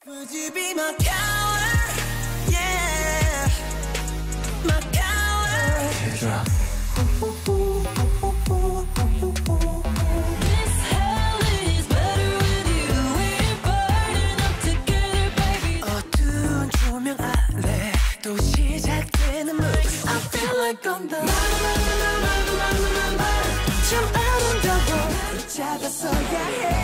Would you be my coward? Yeah, my coward. Teardrop. This hell is better with you. We're burning up together, baby. 어두운 조명 아래 또 시작되는 move. I feel like I'm the 좀 아름다워 작아서야 해.